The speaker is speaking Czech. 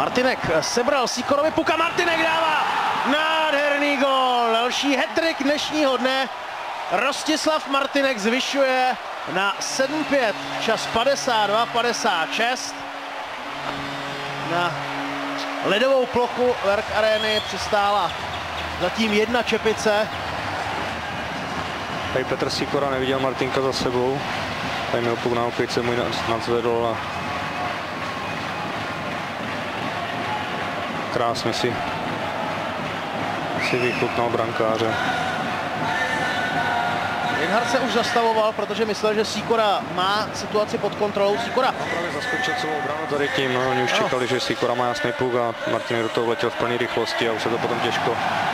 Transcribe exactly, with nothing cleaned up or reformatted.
Martinek sebral Sikorovi puka, Martinek dává nádherný gól, další hat-trick dnešního dne. Rostislav Martinek zvyšuje na sedm pět, čas padesát dva padesát šest. Na ledovou plochu Werk Areny přistála zatím jedna čepice. Tady Petr Sikora neviděl Martinka za sebou. Tady měl puk na oklice, můj nadzvedl a krásně si, si vychutnal brankáře. Reinhardt se už zastavoval, protože myslel, že Sikora má situaci pod kontrolou. Sikora No, právě zaskočil celou obranu tady tím, no, oni už čekali, že Sikora má jasný puk a Martinek do toho vletěl v plné rychlosti a už se to potom těžko